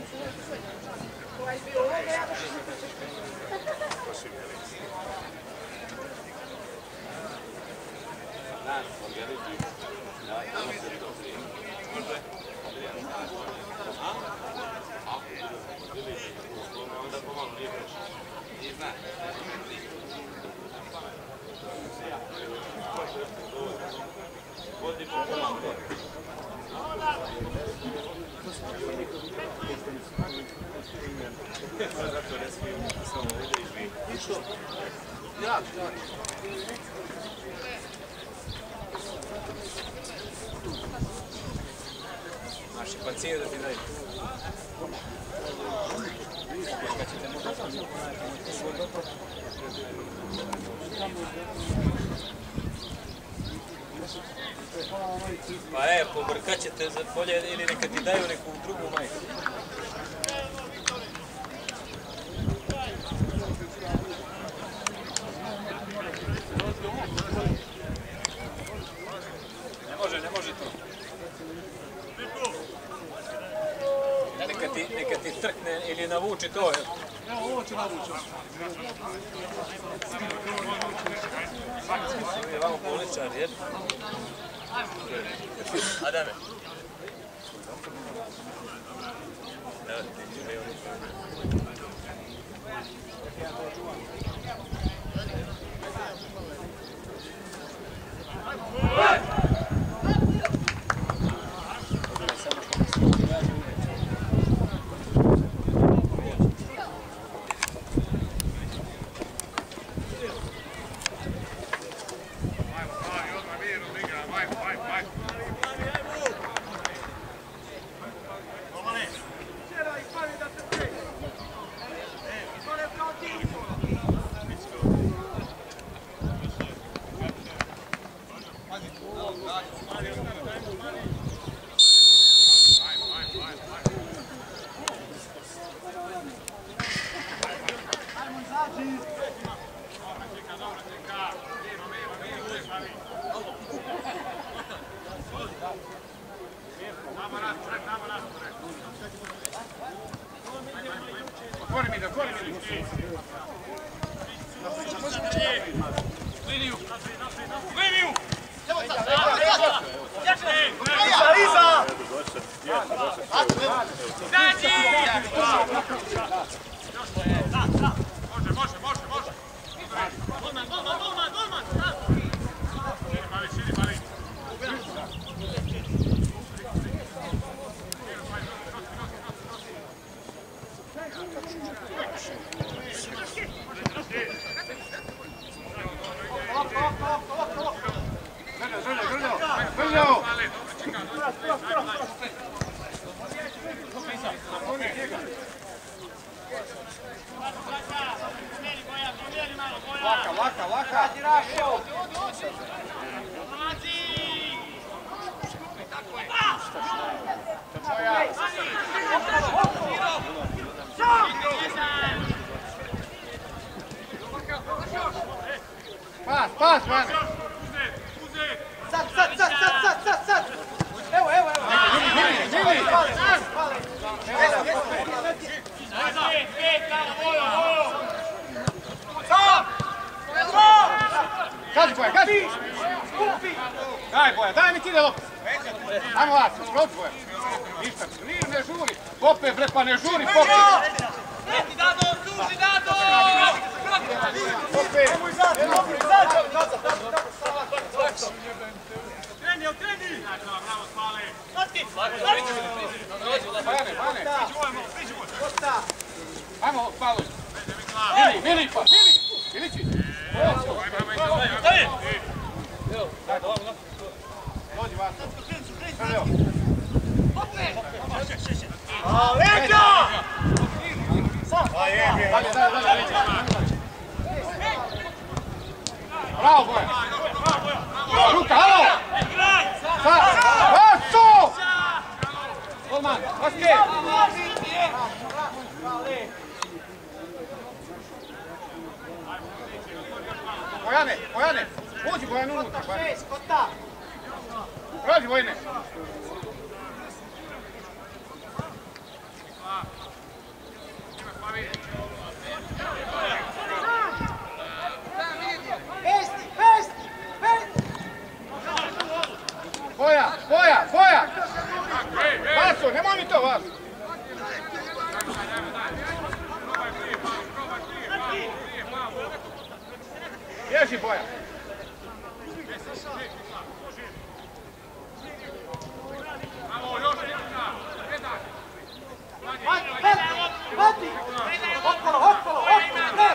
Naši pacije da ti daju. Pa pobrkat ćete za polje ili neka ti daju neku drugu majku. Ne može to. Neka ti trkne ili navuči to. Evo, ovo ću navući. Je vamo poličar, jer? Adame. Evo ti će ne Pas, Vane! Sad! Evo! Vidi! Kaži Boja, kaži! Daj Boja, daj mi ti da loptu! Ajmo vas, skroč Boja! Ništa, ne žuri! Popet bre, pa ne žuri, popet! Dado, duži, Dado! Popet! Okreni! Bravo, Spale! Ajmo, Spalo! Milići! Dođi vas! Leka! Bravo, Boja! Ruka, alo! Vasu! Golman, Vaske! Bojane! Uđi Bojan unutra! Prođi Bojane! Boja, boja, boja! Vaso, nemoj mi to, Vaso! Bježi, Boja! Vati! Okolo, okolo, okolo!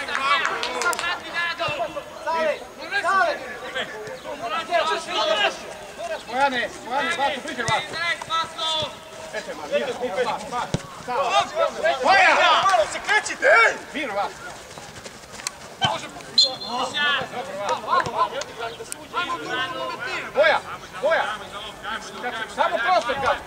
Sale! Bojane, Vaso, priđe Vaso! Ešte, Boja! Malo se krećite! Vino, Vaso! Boja, Boja! Samo prostor ga!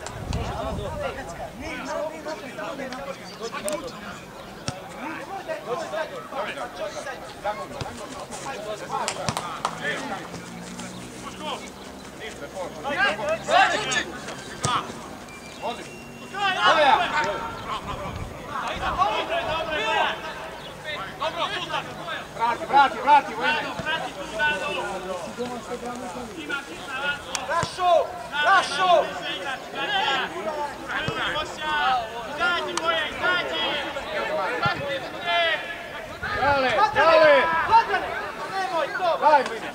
Vrati, Vojne! Rašo! Rašo! Dale, dale! Lagane! Nemoj to! Daj, Vojne!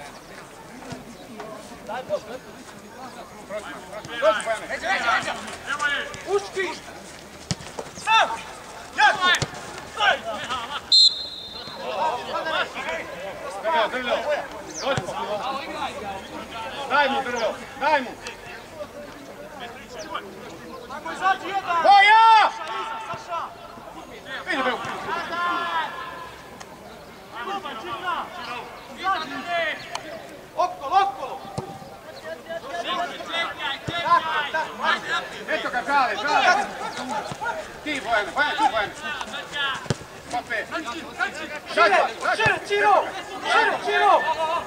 Proći, Vojne! Uški! Drljao! Dođi po! Daj mu, Drljao! Daj mu! Boja! Vidi, Beo! Okolo, okolo! Eto ga, žale! Ti, Bojane, ti, Bojane! Pape! Šire, Čiro! Čiro!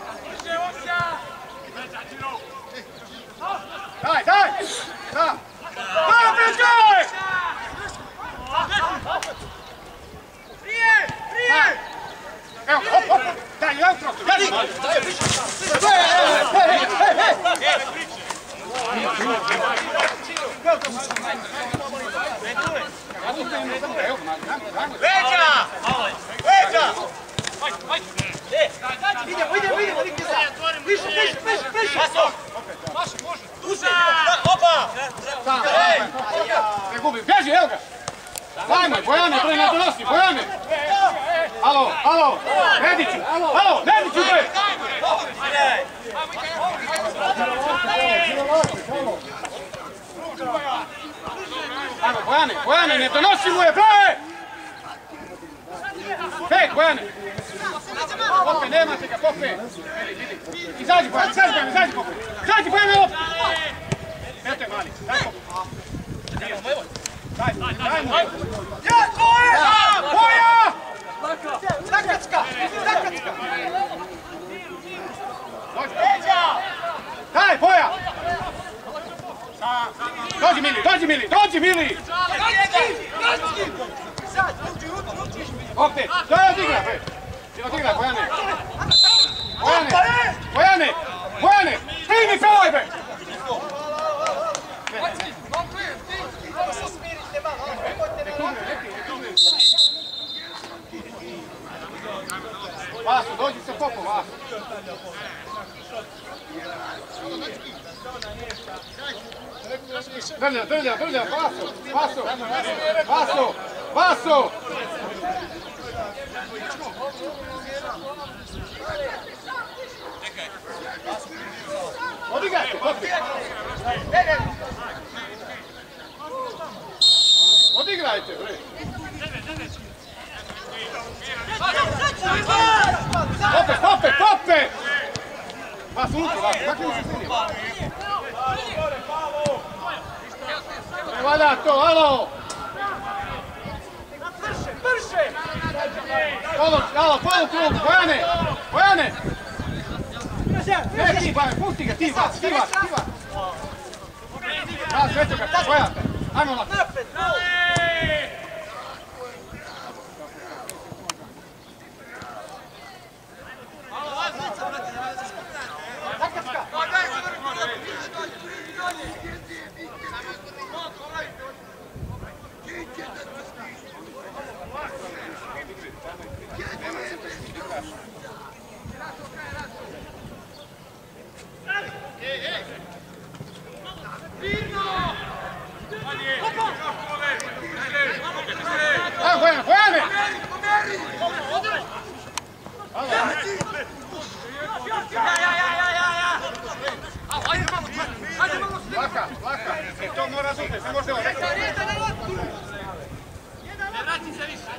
Daj! Da! Daj, pričaj! Prije! Evo, hop! Daj, jedan prostor! Daj, Leđa! Leđa! Idemo, nigdje sad! Više! Opa! Ne gubi, bježi, evo ga! Dajmo, Bojane, bre, ne donosi, Bojane! Alo, Nediću, bre! Ajmo, Bojane, ne donosi mu je, bre! Pet, Bojane! Pope, nemate ga, Pope! Izađi, Bojane, izađi, Pope! Izađi, Bojane, opet! Eto je mali, daj Pope! Daj mu! Boja! Zakacka! Daj, Boja! Dođi, Mili! Opet, daj odigraj, bre! Odigraj, Bojane! Primi pelaj, bre! Vaso, dođi sa Popom, Vaso! Drlja, Vaso! Odigrajte, Popi! Odigrajte, bre! Pope! Vaso, kako mi se svidio? Ne valja to, alo! Brže! Alo, polukrug, Bojane! Ne, ti, Bojane, pusti ga, ti vas! Vas, eto ga, Bojan! Ajmo na! Samo razumite, ne možete ovo rekao. Ne vrati se više.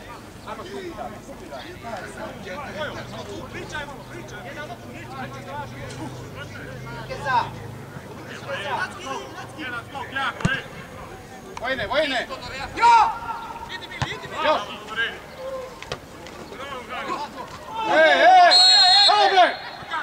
Vojne, Vojne! Još! Ej! Dobre!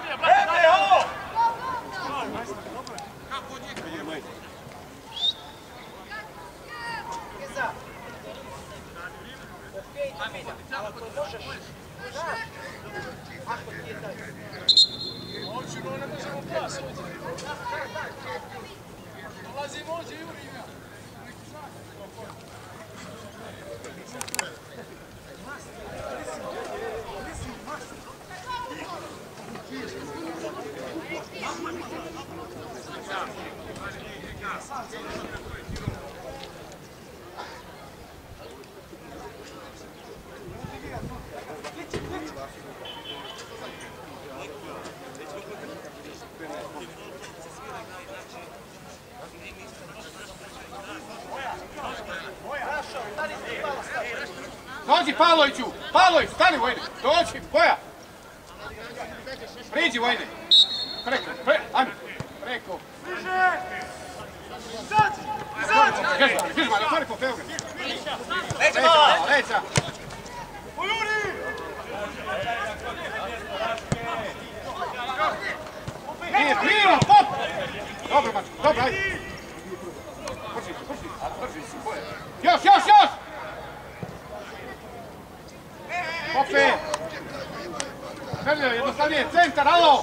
Dođi Pavloviću! Pavlović, stani Vojne! Dođi, Boja! Priđi Vojne! Preko, ajme! Preko! Križma, otvori po Feoga! Leća! Mir, pop! Dobro, mačko, dobro, ajde! Brži si, Boja! Još! Pope! Želio, jednostavnije, centar, alo!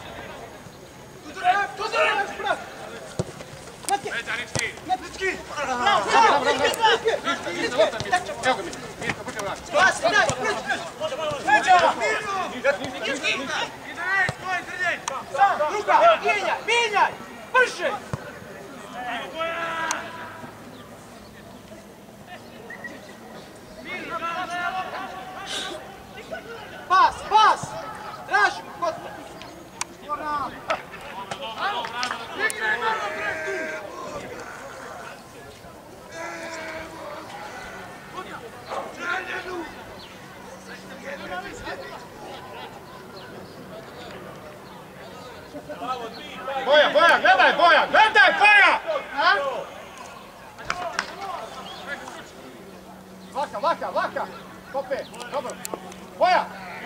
Evo ga mi, Mirko, puće vrati. Druga, mijenjaj! Brže! Pas! Draži, Kota! Boja, gledaj Boja! Vlaka! Kope, dobro! Boja!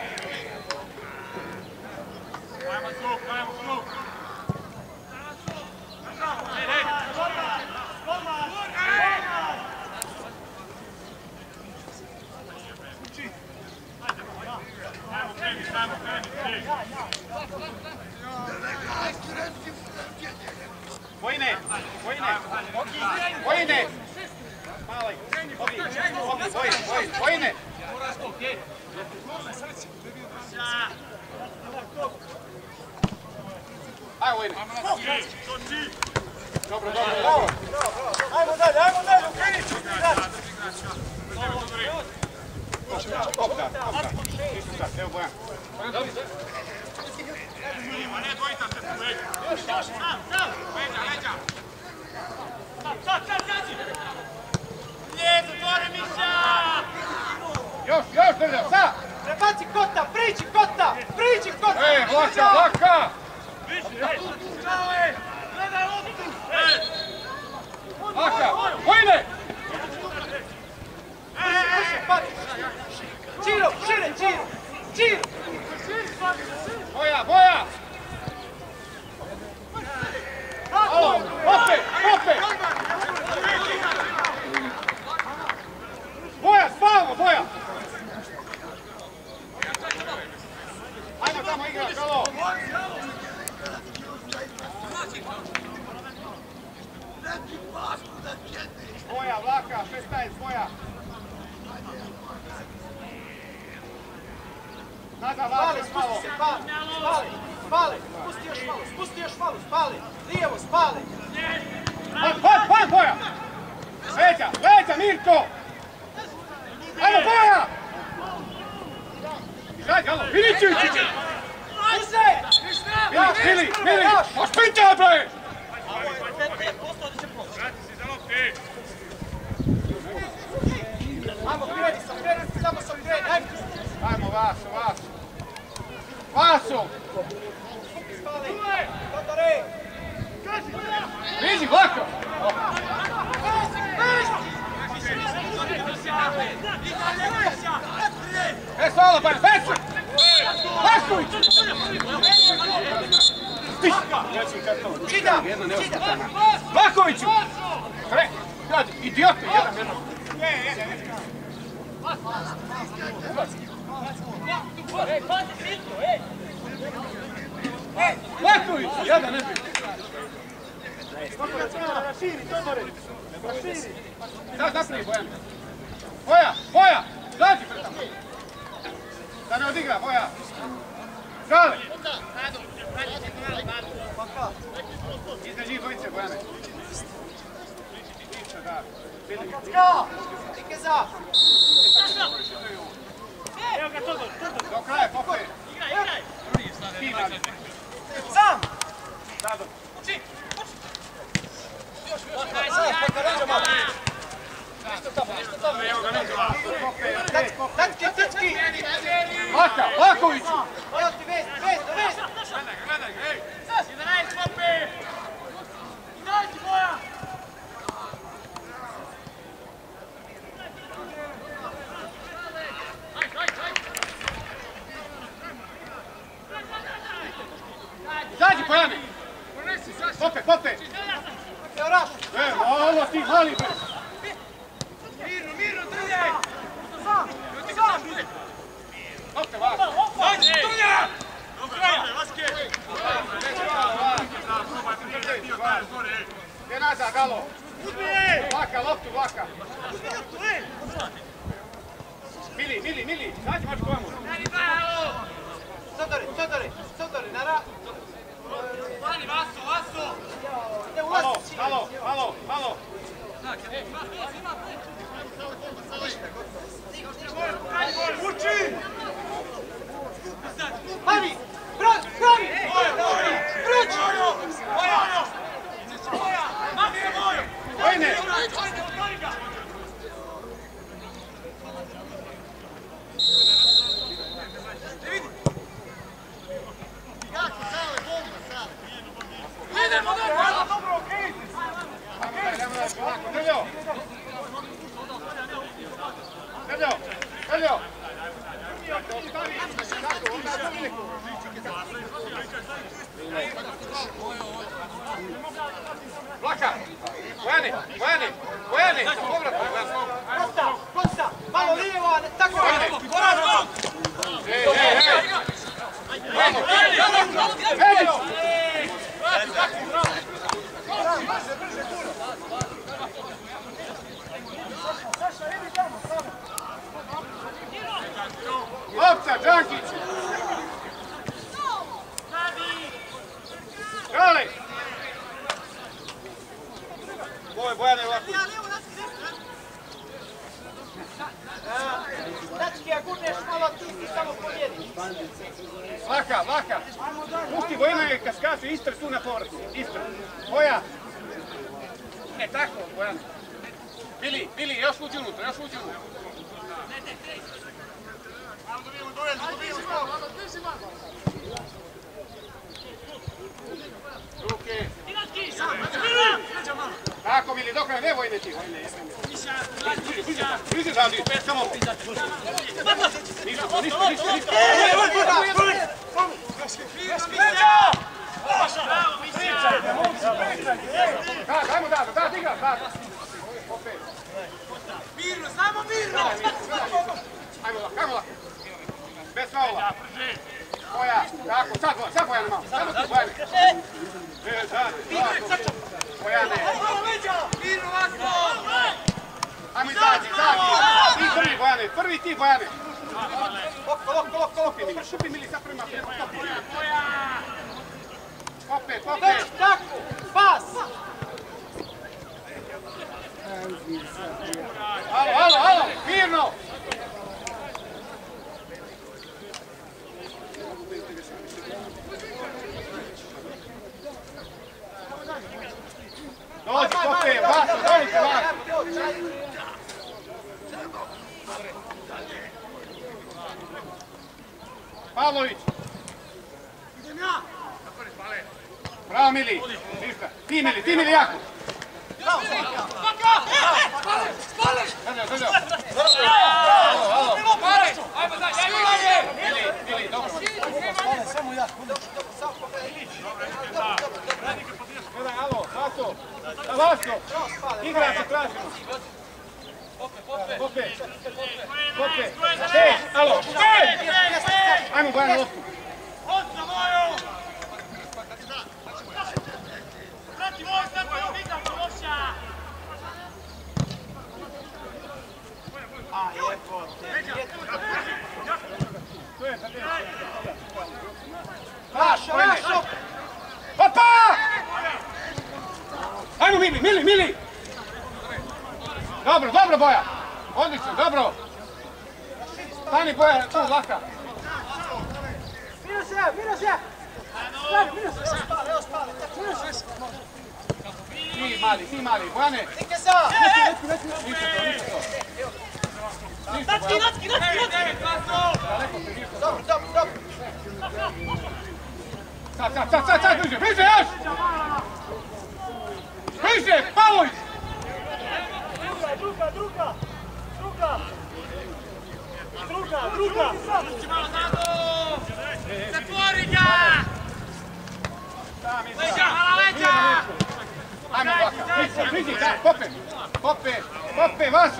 Ajmo sluk! Vojne! Malaj! Vojne! Ajmo Vojne! Dobro! Ajmo dalje, ukreniću! Opta! Evo Bojan! Ne dvojite se tu, leđa! Sad, kaži! Nije, zatvori Miša! Još, Drlja, sad! Prebaci Kota, priđi Kota! Ej, Vlaka! Gledaj loptu! Vlaka! Vojne! Čiro, šire! Boja! Alo, Pope! Boja, spavamo, Boja! Ajmo tamo igrati, alo! Boja, Vlaka, 16, Boja! Nazad, Vlaka, malo! Spali! Spusti još malo, spali! Lijevo, spali! Pan, Boja! Leđa, Mirko! Ajmo, Boja! Izađi, alo, Milićević! Mili! Moš pinća, bre! Vrati se za loptu! Ajmo, kreni samo sa ovim kreni, ajmo. Ajmo, Vaso. Vaso! Spali, Totore. Viži, Vlako! Hvala, Bajan, Peca! Vasković! Čida! Vlakoviću! Idiote, jedan. Vlaković! Jedan ne bi. Sad napravi Bojan. Boja! Zađi pre tamo. Da ne odigra, Boja. Žale! Iznad njih dvojice, Bojane. Ikeza! Do kraja, Pope. Sam! Sado. Tatki! Vlaković! Evo ti vez! Gledaj, ej! Idaj, Pope! Idaj ti, Boja! Zađi, Bojane! Pope! Evo Raš! Ovo ti mali bre! Mirno, trljaj! Sam! Pope, Vlako! Ajde, trljaj! Do kraja! Gdje nazad, alo? Vlaka! Mili! Zađi, mačko vamo! Totore, nara! Vani, Vaso! Ne ulazi! Halo! Uči! Pravi! Pravi! Proći! Vojne! Drljo! Vlaka! Bojane! Kosta! Malo lijevo, a ne tako! Lopca, Đankić! Žali! Bojane ovako. Dački, a gurneš malo ti samo pobjediš. Laka! Pusti Bojana kad skače ispred tu na povrtu. Ispred. Boja! Tako, Bojan. Bili, još uđi unutra. Ruke. Tako, Mili, dok ne Vojne ti. Bliže zadi, samo. Ništa. Dajmo da, diga. Mirno, samo mirno! Ajmo lako. Bez faula. Boja, tako, sad Bojane malo. Samo ti Bojane. Bojane. Mirno, Vasko! Ajmo izađi. Prvi ti Bojane. Šupi Mili sad prema. Pope. Tako! Pas! Halo, mirno! Dođi, Pope! Dolite, Vaso, dolite, Vaso. Pavlović. Bravo, Mili. Ništa. Ti, Mili, jako. Drljao. Alo. Mili, dobro. Samo ja. Gledaj, alo, Vaso. Igrače tražimo. Pope. Alo. Ajmo, Bojan, na loptu. Opa! Ajmo, Mili! Dobro, Boja! Odlično, dobro! Stani, Boja, tu, laka! Minus! Ti mali, Bojane! Neke za! Ništa to! Natki! Dobro! Sad, bliže, još! Bliže, Pavlović! Druga! Zatvori ga! Leđa! Ajmo, Vaka, bliži, Pope, Vaso!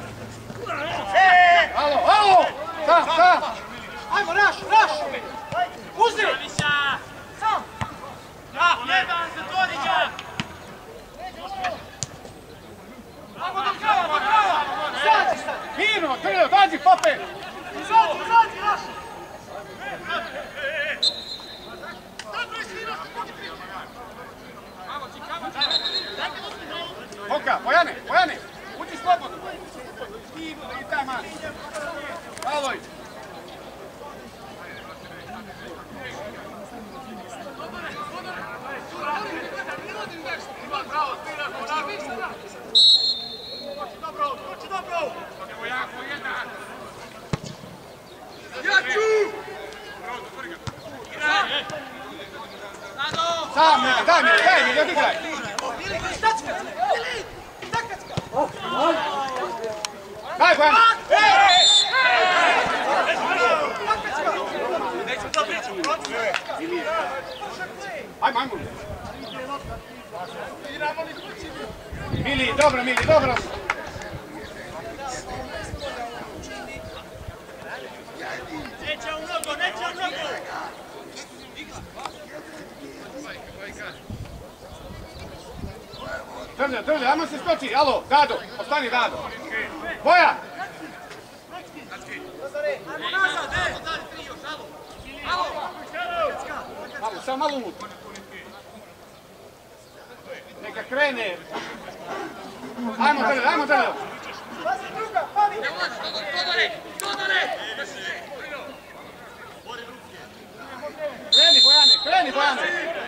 Alo! Sam! Ajmo, raš! Uzri! Sam! Jedan, zatvori ga! Ajmo do krava! Mirno, Trljao, dođi, Pope! Izađi, raš! Oka, Bojane, uđi slobodno! I taj mali! Pavlović! Sam, daj mi, odigraj! Daj, Bojana! Ajmo! Mili, dobro! Neće u nogu! Trljao, ajmo se skoči, alo, Dado, ostani Dado. Boja! Samo malo unutra. Neka krene. Ajmo Trljao. Kreni, Bojane!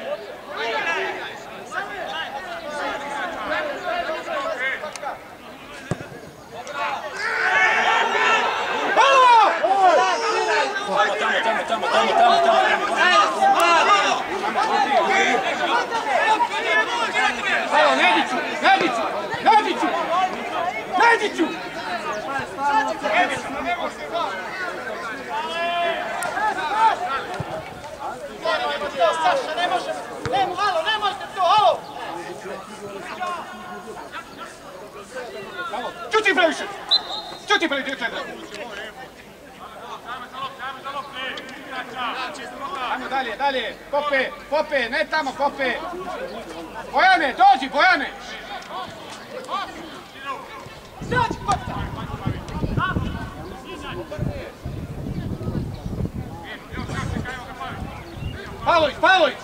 Tamo. Halo, Nediću! Saša, ne može! Ne možete to, halo! Čuti previše! Ajmo dalje! Pope, ne tamo, Pope! Bojane, dođi, Bojane! Izađi, Pope! Pavlović!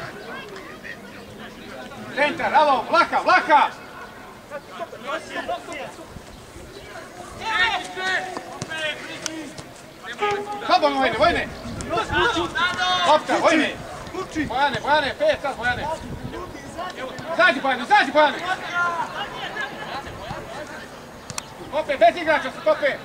Centar, alo, Vlaha! Slobodno, Vojne! Lopta, Vojne! Bojane, 5 sad, Bojane! Izađi Bojano, izađi Bojano! Pope, bez igrača su, Pope!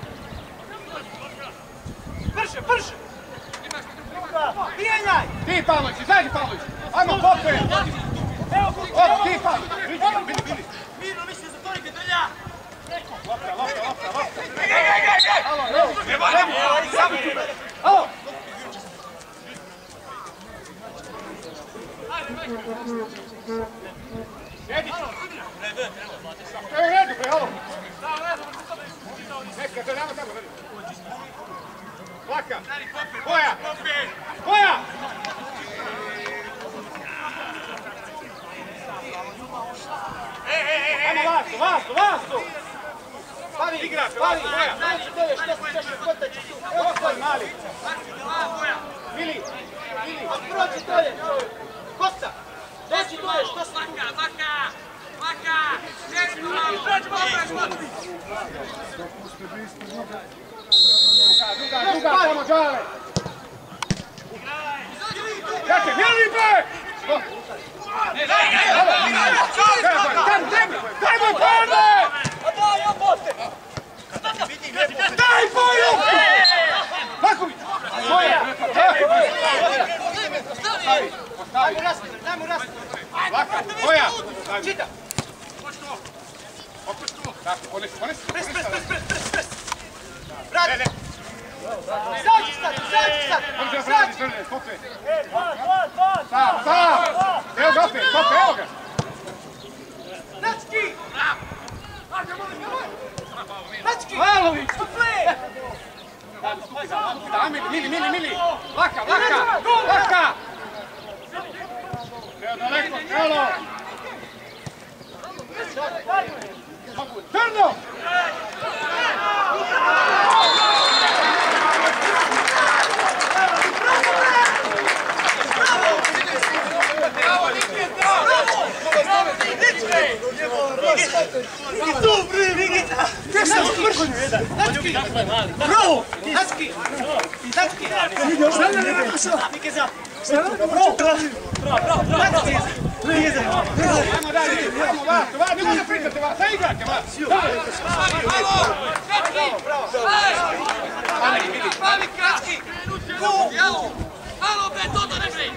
Brže, brže! Mijenjaj! Ti Pavlović, izađi Pavlović! Ajmo Pope! O, ti Pavlović! Vidi! Mirno, misli za to neke drlja! Lopta! Alo! Sjedi! Evo redu, bre, alo! Neka, to nama tako, vedi! Laka! Boja! Boja! Ajmo Vasto! Stavi igrač, Vasto, Boja! Evo svoj mali! Mili! Prođi dolje, čovjek! Kosta! Dođi dolje, što si tu? Laka! Sjedi malo! Druga, tamo Đale! Jače, Mili, bre! Daj moj Bojane! Daj Boju! Laković! Boja! Daj mu raskrivaj! Laka, Boja! Čita! Tako, ponesi. Pres! Vrati! Izađi sad! Može da vrati, Brne, Pope! Stav! Evo ga opet, Pope, evo ga! Nački! Pavlović! Suple! Mili! Laka! Evo daleko, Trelo! Crno! Ajmo dalje, ajmo vas, ne može prikati vas, sad igrate vas! Pravi kratki! Alo, bre, to ne bre!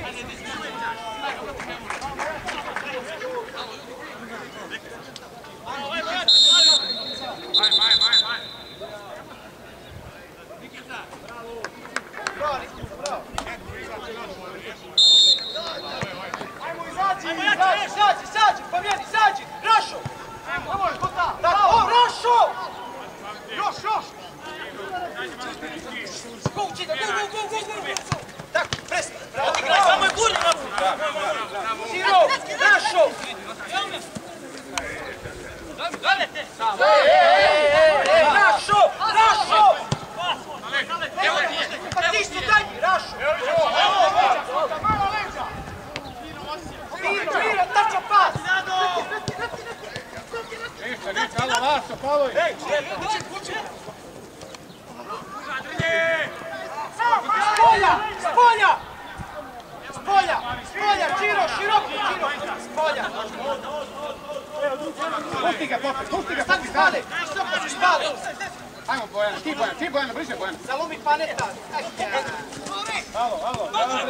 Ajmo, izađi! Pobjedi, izađi! Rašo! Nemoj, Kota! Rašo! Još! Go, Čita, go! Tako, presni! Samo je gurni naprijed! Ciro, Rašo! Rašo! Pa ti isto daj mi, Rašo! Malo leđa! Miro, tača pas! Ništa, alo Vaso, Pavlović! Spolja, Čiro, široko, spolja! Pusti ga, Pope, Sad spale, visoko ću spale! Ajmo Bojana, ti Bojana, bliže Bojana! Zalumi paneta! Alo!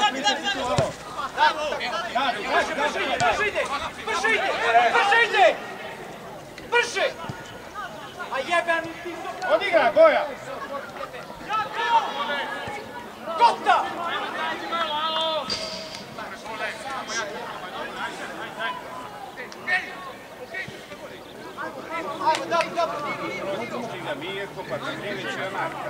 Brže! A jebem ti! Odigraj, Boja! Kota! Ajmo, dobro! Mirko, Patrinić i Onarka.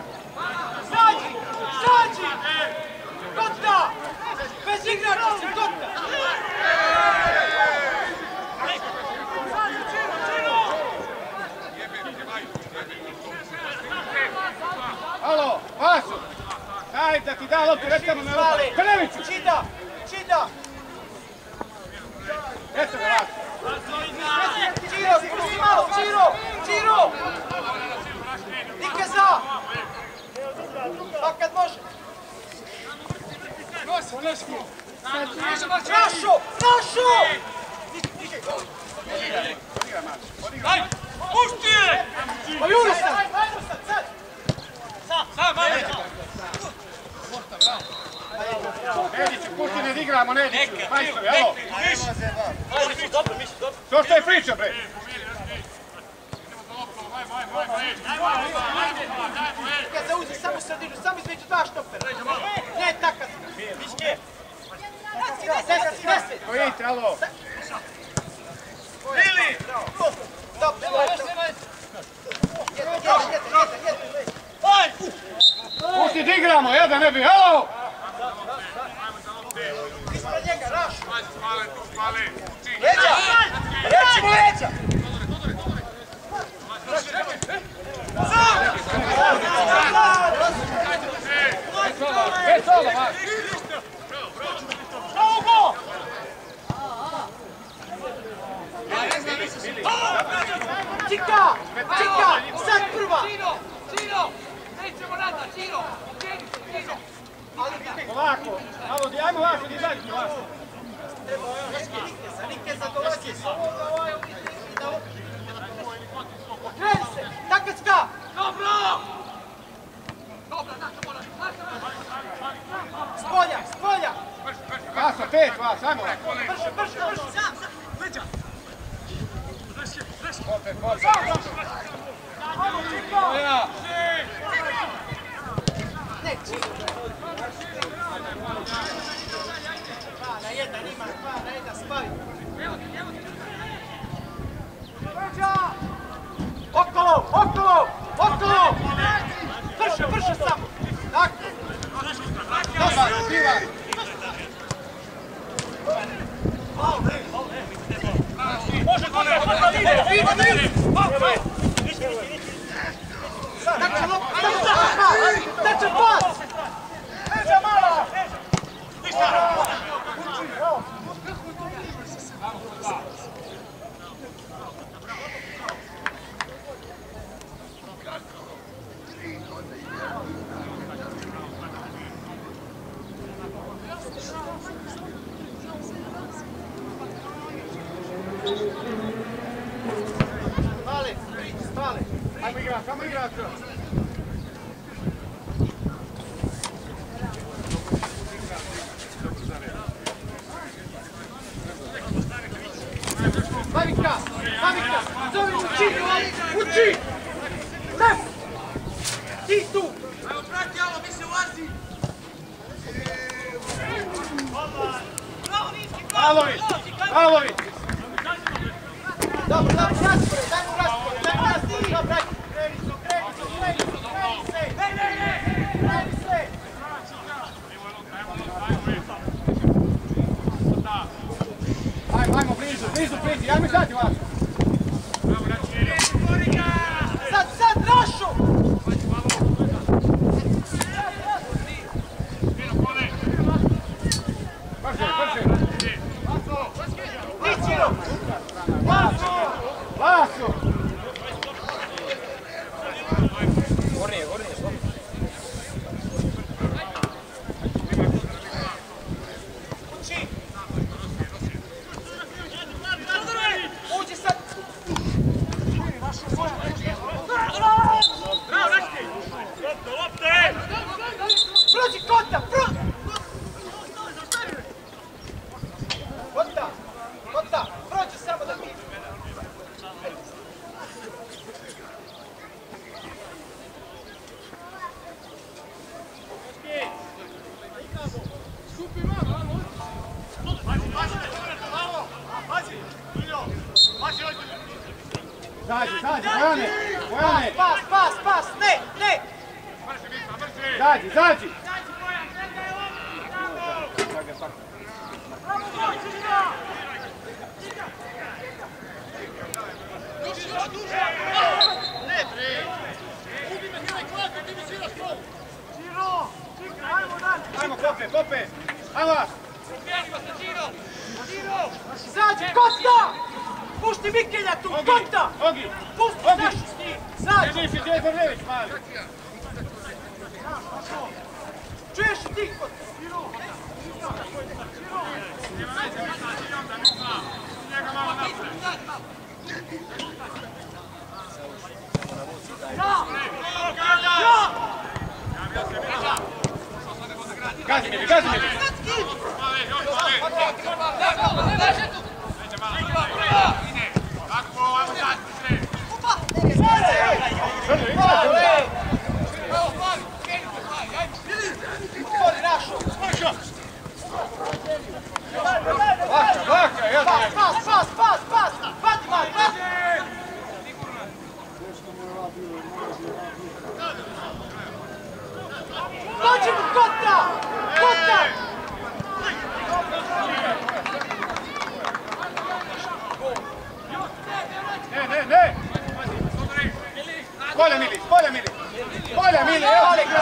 Zađi! Kota! Bez igrača si, Kota! Alo, Vaso! Daj da ti da loptu, recimo na loptu. Krneviću! Čida! Eto ga, Vaso! Čiro, spusti malo, Čiro! Nikeza! Pa kad može! Rašo! Daj! Pušti je! Pa Juri sad! Sad! Sam, malo! Nediću, pusti ne igramo, Nediću. Majstori, alo. Miši, dobro, Miši, dobro. To što je priča, bre? Ja zauzi samo sredinu, samo između dva štopera. Ne, takav. Miške. 10. Stojite, alo. Bili! Dobro, jedan. Pusti da igramo, da ne bi, alo! Ispred njega, Raš. Leđa! Reći mu leđa! Bez solo, vas! Čika! Čika! Sad prva! Ciro! Nećemo nada, Ciro! Ciro! Polako, alo, ajmo vas, izađite vas. Nikeza dolazi. Okreni se! Takacka! Dobro! Dobro, naša mola! Spolja! Spolja! Vaso, 5 vas, ajmo. Brže! Sam! Leđa! Popet. Ne, Čika! 2 na 1 ima, 2 na 1 spavi. Okolo! Brže samo! Tako! Diva! Može gole! Daće pas! Leđa mala! Ništa! Spale! Ajmo igrati! Pavika! Zove uči! Step! Ti tu! Evo, prati, alo, mi se ulazi! Bravo, Niski, bravo! Alovi! Dobro, raspored, daj mu raspored! Dobro, kreni se! Ajmo, blizu, ajmo izađi vas! Sad, Rašo! Brže! Ničino! Vaso! Gornije, slobodno. Uđi sad! Bravo, Niski! Lopte! Prođi Kota! Kota! Prođi samo da mi... Zađi, Bojane! Pas! Ne! Zađi! Ajmo, Pope! Ajmo! Zađi, Kosta! Pušti Mikelja tu, Kota! Ogi! Pusti našu s njim! Zađi! Neđi si Đezornević, mali! Čuješ i ti, Kota? Gazi Mili, gazi Mili! Laka, ja znam. Pas! Pati, Mari, pati! Dođi mu, Kota! Ne! Spolja Mili! Evo ti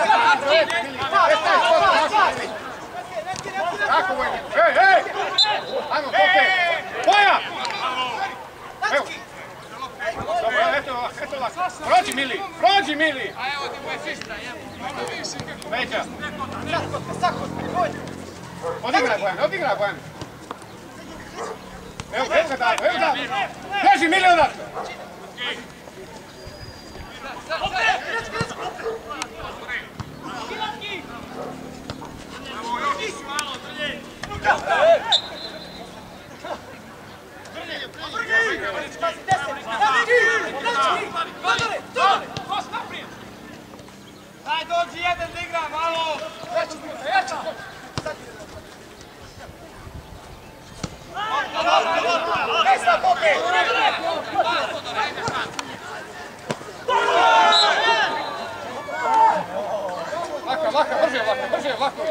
Tako vojni! Ej! Ajmo, Koke! Boja! Evo! Dobro, eto ovako! Prođi Mili! A evo ti moja sestra, Peđa! Sakotka, Odigraj Bojan! Evo da! Bježi Mili odatle! Daj dođi jedan da igra malo! Jače! Nesta, Koke! Laka, brže, lako!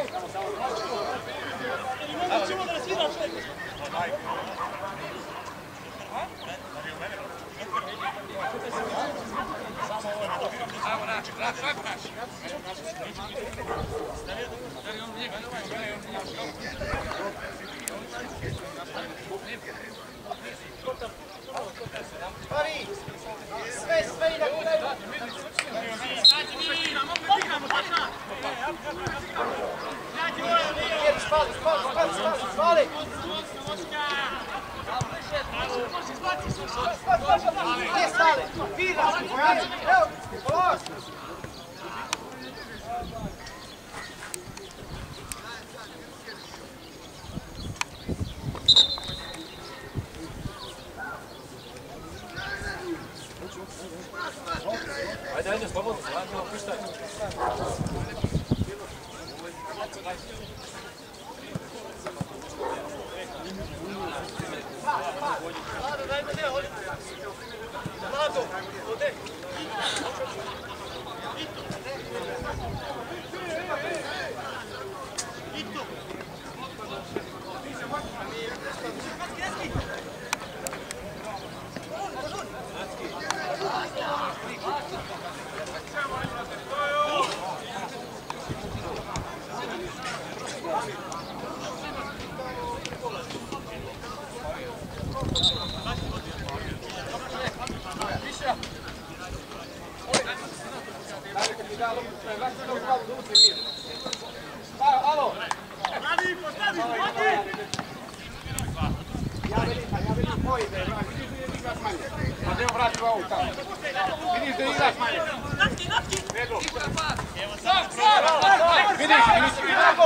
Mari, sve i na kraju. Spali! Gdje stali? Vira! Evo, polaz! Ajde, slobodno, puštaj. Lado, ode! Alo! Ja velim koji da igraš manje. Pa da je vrati u ovu tamo. Vidiš da igraš manje. Vidiš.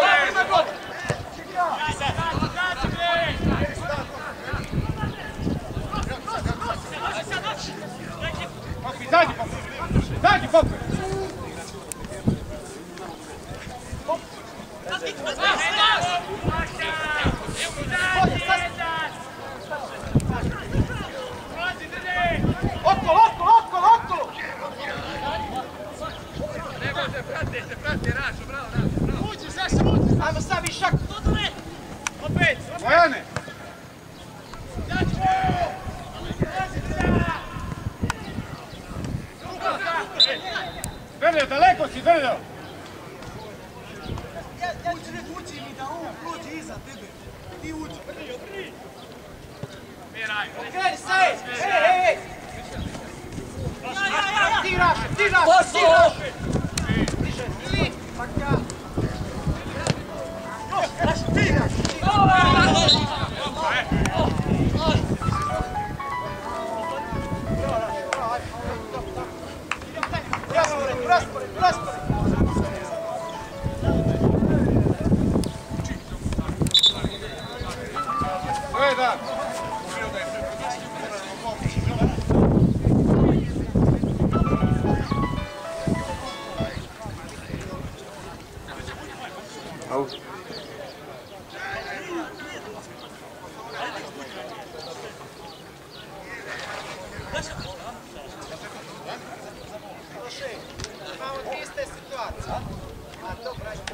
Zađi pokoj. Okolo! Prati, Rašo, bravo. Uđi, Saša, uđi. Ajmo sami šak. Opet. Bojane. Drljo, daleko si, Drljo. Uđi mi da on prođe iza tebe. Ti uđi. Miraj. Okreni se! Ej! Ti Rašo! Diže! Maka! je da. Out. Imamo dvije iste situacije. A dobra je.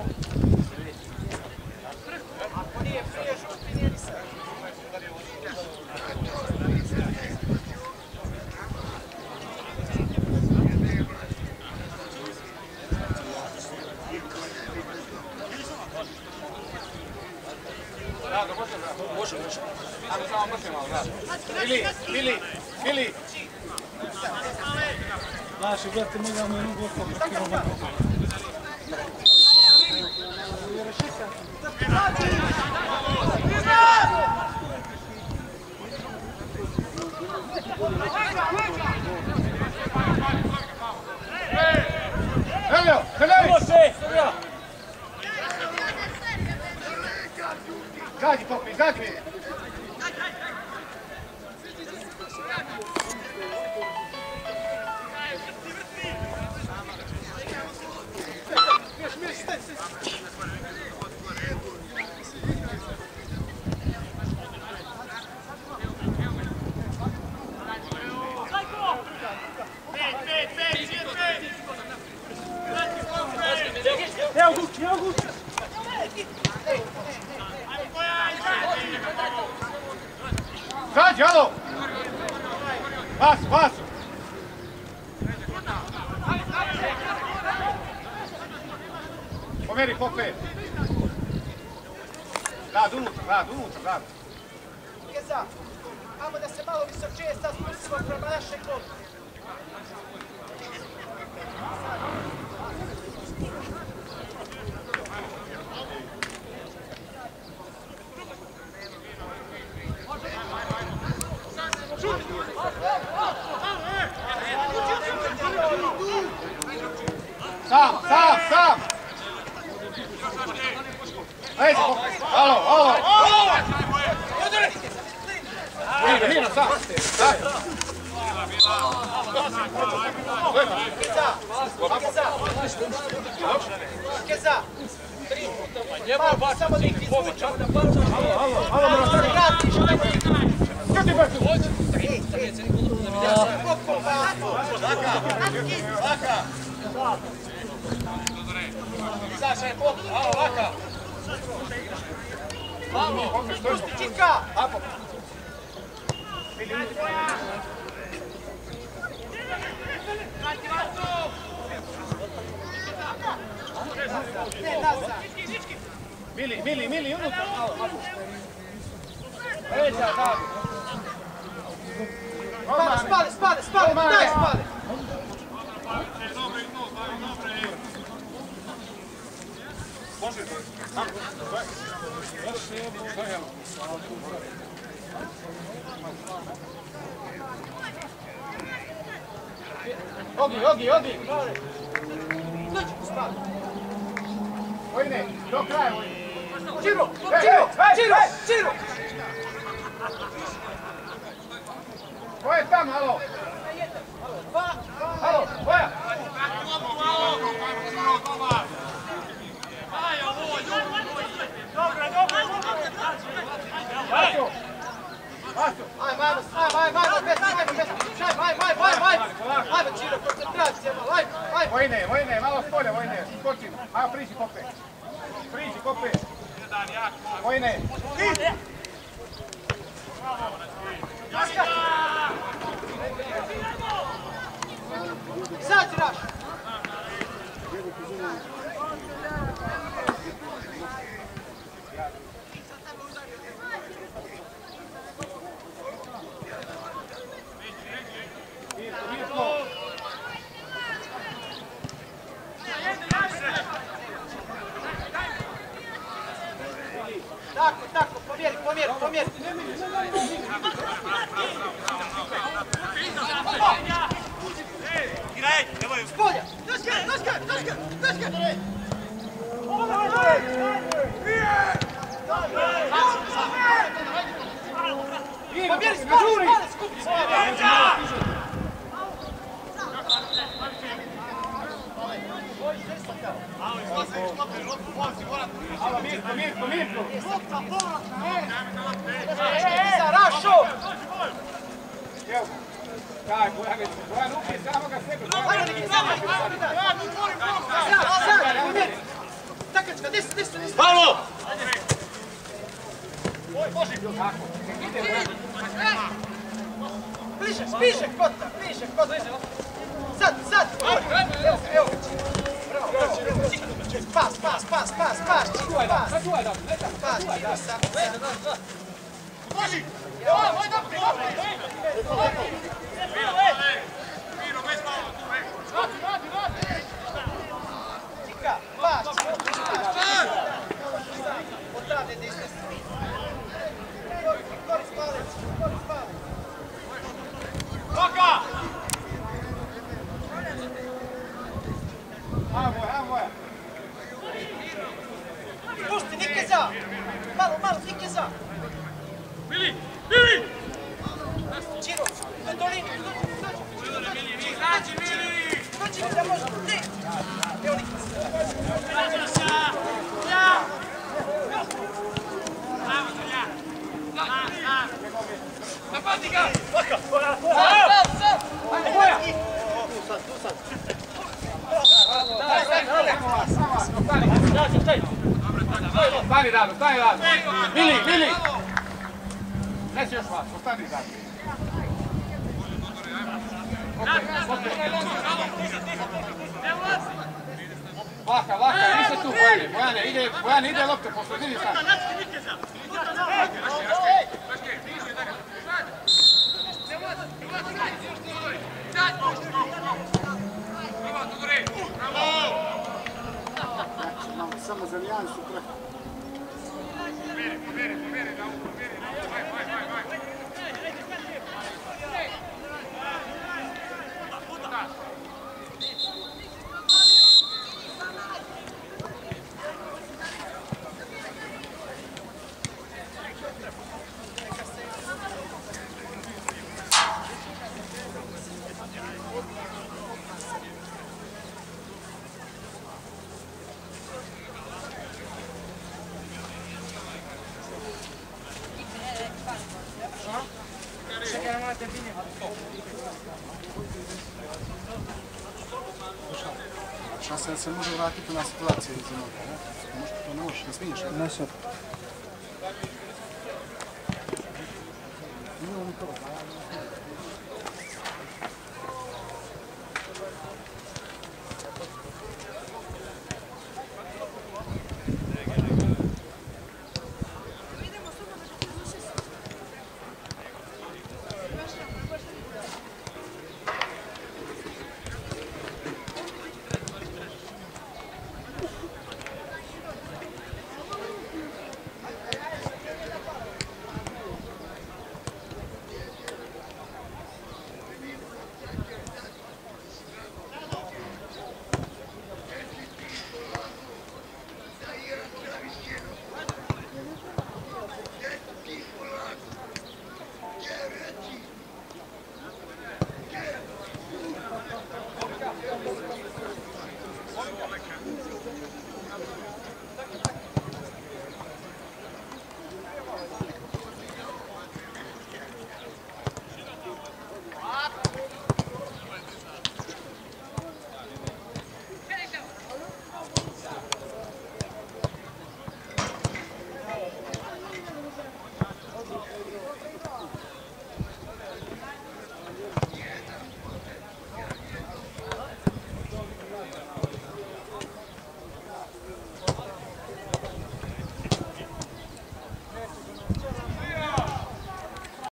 Ako nije prije žuti, nije ni sad. Može. Ajmo samo brže malo, da. Bili. Naši, brate, mogu vam jednu gostu obrokirati. Helio! Gađi, Popi, gađi! Evo Guć! Gađi, alo! Pas! Pomeri, Pope! Rad unutra. Geza, ajmo da se malo visočije sad spustimo prema našeg golu. Sam! Ej, alo! Hino, sam! Geza! Samo da ih izvučem. Alo, Vratiš, ajmo ih. što ti baš tu? Saša je pop, alo, laka. Pusti Čika! Ne, nazad. Mili, unutra. Reća, Davi. Spali, daj spali. Ogi. Vojne, do kraja, Vojne. Čiro! Ko je tam, alo? Alo, koja? Vasu! Ajmo, Čiro, koncentracija, ajmo. Vojne, malo s polja, Vojne, skočim. Ajmo, priđi, Kope. Vojne. Izađi, Raš. Tako, pomjeri. Spolja! Doška! Mirko! Rašo! Evo, taj Bojan upi samoga sebe. Takačka, desno. Pavlo! Bliže, Kota. Sad. Evo. Pas. Odavde desne. Koris palec. Ajmo. Pusti, Nikeza! Malo, Nikeza! Bili! Čiro, do dolini, dođi, da može, ne! Evo Nikeza! Napadi ga! Ajde, Boja! Stani Rado! Bili! Ne si još vas, ostani Rado. Laka, nisi tu Bojane, ide lopte, posle vidi sad. Samo za nijansu preko. Pomeri, na umu, vaj. Šansa se može vratiti na situaciju iz onoga, ne? To ne možeš, ne smiješ. Ne sad. Nije on to.